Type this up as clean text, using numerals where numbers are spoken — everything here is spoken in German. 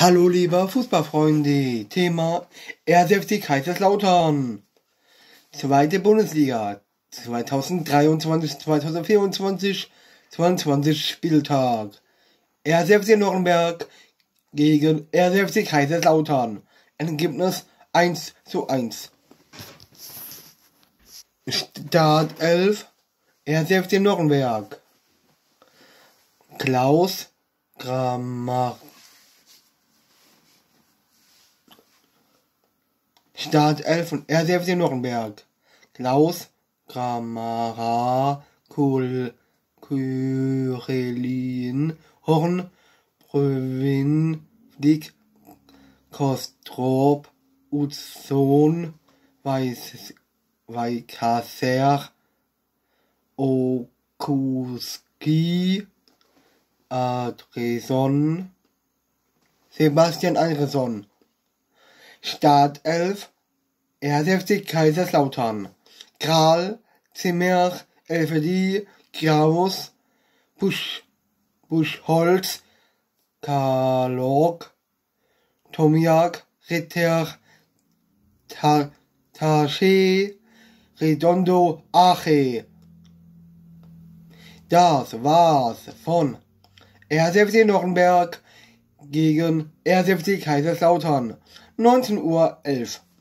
Hallo lieber Fußballfreunde, Thema 1. FC Kaiserslautern. Zweite Bundesliga 2023-2024, 22 Spieltag. 1. FC Nürnberg gegen 1. FC Kaiserslautern. Ergebnis 1:1. Startelf 1. FC Nürnberg. Klaus Grammer. Startelf von 1. FC Nürnberg. Klaus Gramara, Kyrillin, Horn, Brövin, Dick, Kostrop, Uzon, Weikasser, Okuski, Adreson, Sebastian Andresson. Startelf 1. FC Kaiserslautern. Kral, Zimmer, Elfedi, Kraus, Buschholz, Kalok, Tomiak, Ritter, Taché, Redondo, Ache. Das war's von 1. FC Nürnberg gegen 1. FC Kaiserslautern. 19:11 Uhr.